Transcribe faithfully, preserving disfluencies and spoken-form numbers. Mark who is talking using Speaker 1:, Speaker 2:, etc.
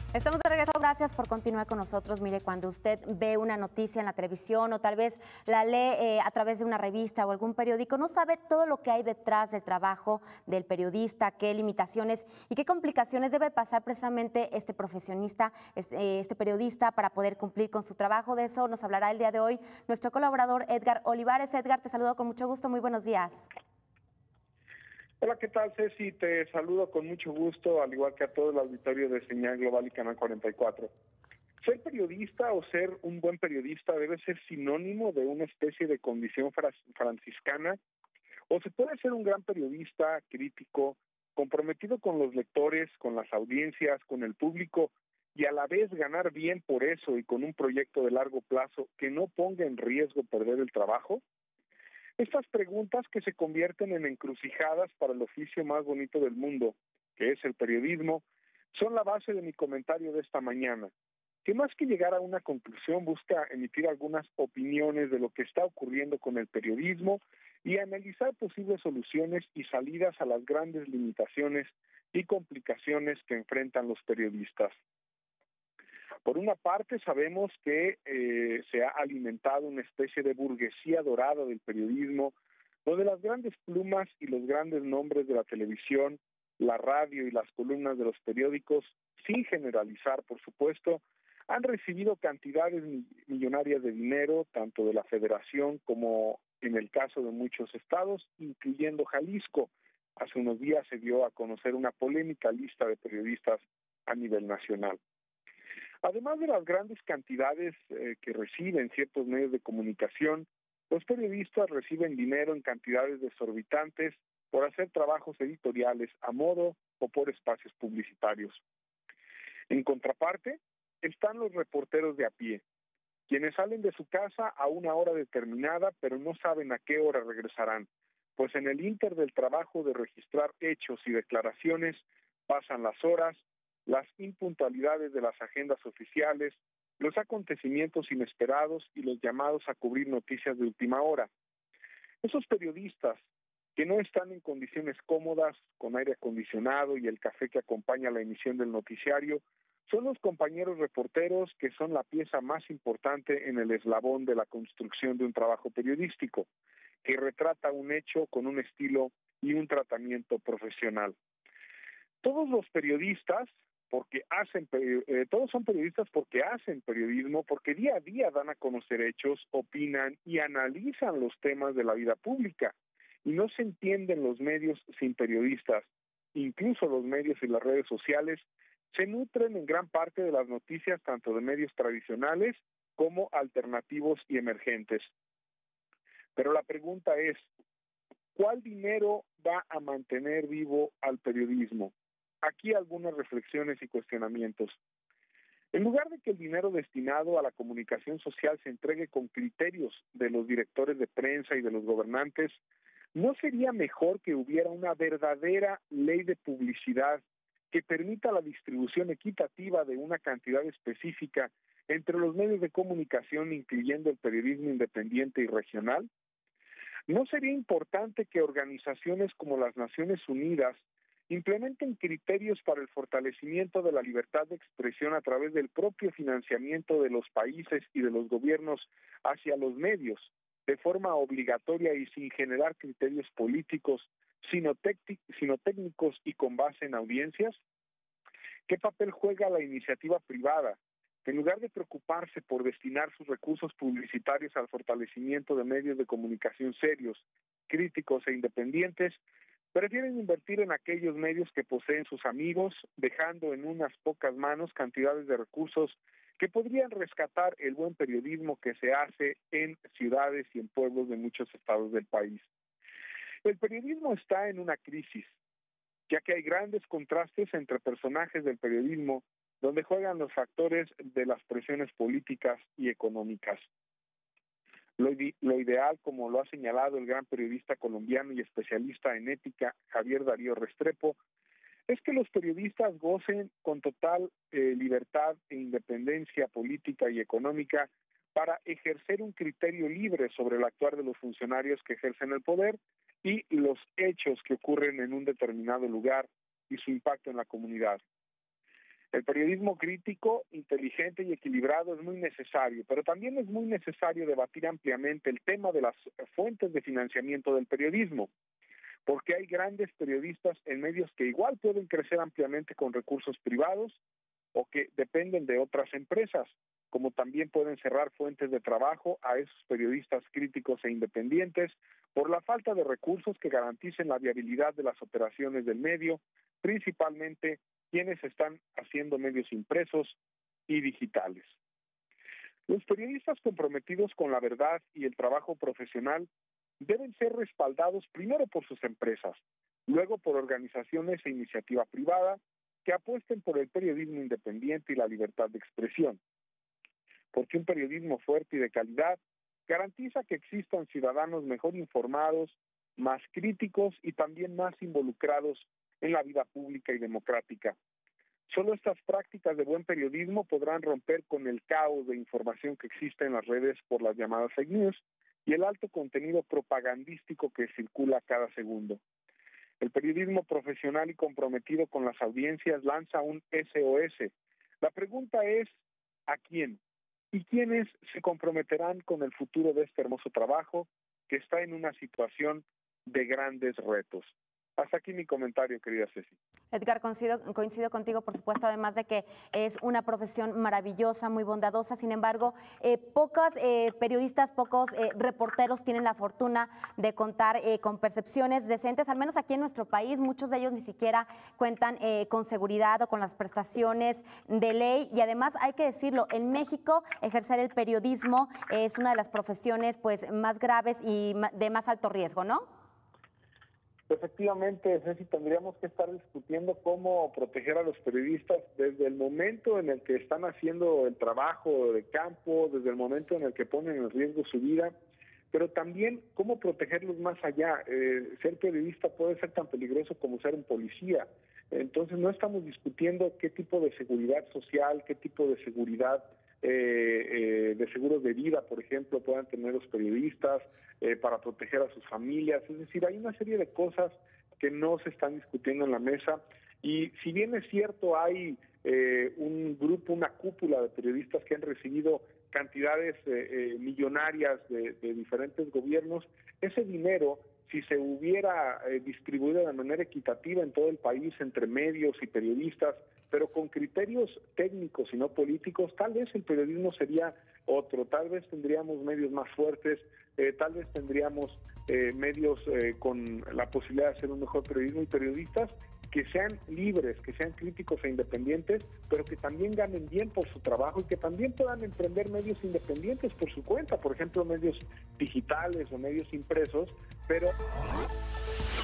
Speaker 1: Estamos de regreso, gracias por continuar con nosotros. Mire, cuando usted ve una noticia en la televisión o tal vez la lee eh, a través de una revista o algún periódico, no sabe todo lo que hay detrás del trabajo del periodista, qué limitaciones y qué complicaciones debe pasar precisamente este profesionista, este, este periodista para poder cumplir con su trabajo. De eso nos hablará el día de hoy nuestro colaborador Edgar Olivares. Edgar, te saludo con mucho gusto, muy buenos días.
Speaker 2: Hola, ¿qué tal, Ceci? Te saludo con mucho gusto, al igual que a todo el auditorio de Señal Global y Canal cuarenta y cuatro. Ser periodista o ser un buen periodista debe ser sinónimo de una especie de condición franciscana, o se puede ser un gran periodista, crítico, comprometido con los lectores, con las audiencias, con el público, y a la vez ganar bien por eso y con un proyecto de largo plazo que no ponga en riesgo perder el trabajo. Estas preguntas que se convierten en encrucijadas para el oficio más bonito del mundo, que es el periodismo, son la base de mi comentario de esta mañana, que más que llegar a una conclusión busca emitir algunas opiniones de lo que está ocurriendo con el periodismo y analizar posibles soluciones y salidas a las grandes limitaciones y complicaciones que enfrentan los periodistas. Por una parte, sabemos que eh, se ha alimentado una especie de burguesía dorada del periodismo, donde las grandes plumas y los grandes nombres de la televisión, la radio y las columnas de los periódicos, sin generalizar, por supuesto, han recibido cantidades millonarias de dinero, tanto de la Federación como en el caso de muchos estados, incluyendo Jalisco. Hace unos días se dio a conocer una polémica lista de periodistas a nivel nacional. Además de las grandes cantidades eh, que reciben ciertos medios de comunicación, los periodistas reciben dinero en cantidades desorbitantes por hacer trabajos editoriales a modo o por espacios publicitarios. En contraparte, están los reporteros de a pie, quienes salen de su casa a una hora determinada, pero no saben a qué hora regresarán, pues en el ínter del trabajo de registrar hechos y declaraciones pasan las horas, las impuntualidades de las agendas oficiales, los acontecimientos inesperados y los llamados a cubrir noticias de última hora. Esos periodistas que no están en condiciones cómodas, con aire acondicionado y el café que acompaña la emisión del noticiario, son los compañeros reporteros que son la pieza más importante en el eslabón de la construcción de un trabajo periodístico, que retrata un hecho con un estilo y un tratamiento profesional. Todos los periodistas, porque hacen, eh, todos son periodistas porque hacen periodismo, porque día a día dan a conocer hechos, opinan y analizan los temas de la vida pública. Y no se entienden los medios sin periodistas. Incluso los medios y las redes sociales se nutren en gran parte de las noticias tanto de medios tradicionales como alternativos y emergentes. Pero la pregunta es, ¿cuál dinero va a mantener vivo al periodismo? Aquí algunas reflexiones y cuestionamientos. En lugar de que el dinero destinado a la comunicación social se entregue con criterios de los directores de prensa y de los gobernantes, ¿no sería mejor que hubiera una verdadera ley de publicidad que permita la distribución equitativa de una cantidad específica entre los medios de comunicación, incluyendo el periodismo independiente y regional? ¿No sería importante que organizaciones como las Naciones Unidas implementen criterios para el fortalecimiento de la libertad de expresión a través del propio financiamiento de los países y de los gobiernos hacia los medios, de forma obligatoria y sin generar criterios políticos, sino, sino técnicos y con base en audiencias? ¿Qué papel juega la iniciativa privada, que en lugar de preocuparse por destinar sus recursos publicitarios al fortalecimiento de medios de comunicación serios, críticos e independientes, prefieren invertir en aquellos medios que poseen sus amigos, dejando en unas pocas manos cantidades de recursos que podrían rescatar el buen periodismo que se hace en ciudades y en pueblos de muchos estados del país? El periodismo está en una crisis, ya que hay grandes contrastes entre personajes del periodismo, donde juegan los factores de las presiones políticas y económicas. Lo, lo ideal, como lo ha señalado el gran periodista colombiano y especialista en ética Javier Darío Restrepo, es que los periodistas gocen con total eh, libertad e independencia política y económica para ejercer un criterio libre sobre el actuar de los funcionarios que ejercen el poder y los hechos que ocurren en un determinado lugar y su impacto en la comunidad. El periodismo crítico, inteligente y equilibrado es muy necesario, pero también es muy necesario debatir ampliamente el tema de las fuentes de financiamiento del periodismo, porque hay grandes periodistas en medios que igual pueden crecer ampliamente con recursos privados o que dependen de otras empresas, como también pueden cerrar fuentes de trabajo a esos periodistas críticos e independientes por la falta de recursos que garanticen la viabilidad de las operaciones del medio, principalmente quienes están haciendo medios impresos y digitales. Los periodistas comprometidos con la verdad y el trabajo profesional deben ser respaldados primero por sus empresas, luego por organizaciones e iniciativa privada que apuesten por el periodismo independiente y la libertad de expresión. Porque un periodismo fuerte y de calidad garantiza que existan ciudadanos mejor informados, más críticos y también más involucrados en la vida pública y democrática. Solo estas prácticas de buen periodismo podrán romper con el caos de información que existe en las redes por las llamadas fake news y el alto contenido propagandístico que circula cada segundo. El periodismo profesional y comprometido con las audiencias lanza un S O S. La pregunta es, ¿a quién? ¿Y quiénes se comprometerán con el futuro de este hermoso trabajo que está en una situación de grandes retos? Hasta aquí mi comentario, querida Ceci.
Speaker 1: Edgar, coincido, coincido contigo, por supuesto, además de que es una profesión maravillosa, muy bondadosa. Sin embargo, eh, pocos eh, periodistas, pocos eh, reporteros tienen la fortuna de contar eh, con percepciones decentes, al menos aquí en nuestro país. Muchos de ellos ni siquiera cuentan eh, con seguridad o con las prestaciones de ley. Y además, hay que decirlo, en México ejercer el periodismo es una de las profesiones pues, más graves y de más alto riesgo, ¿no?
Speaker 2: Efectivamente, Ceci, tendríamos que estar discutiendo cómo proteger a los periodistas desde el momento en el que están haciendo el trabajo de campo, desde el momento en el que ponen en riesgo su vida, pero también cómo protegerlos más allá. Eh, ser periodista puede ser tan peligroso como ser un policía. Entonces no estamos discutiendo qué tipo de seguridad social, qué tipo de seguridad eh, eh, de seguros de vida, por ejemplo, puedan tener los periodistas eh, para proteger a sus familias. Es decir, hay una serie de cosas que no se están discutiendo en la mesa y si bien es cierto, hay eh, un grupo, una cúpula de periodistas que han recibido cantidades eh, eh, millonarias de, de diferentes gobiernos, ese dinero, si se hubiera eh, distribuido de manera equitativa en todo el país entre medios y periodistas, pero con criterios técnicos y no políticos, tal vez el periodismo sería otro, tal vez tendríamos medios más fuertes, eh, tal vez tendríamos eh, medios eh, con la posibilidad de hacer un mejor periodismo y periodistas que sean libres, que sean críticos e independientes, pero que también ganen bien por su trabajo y que también puedan emprender medios independientes por su cuenta, por ejemplo, medios digitales o medios impresos, pero...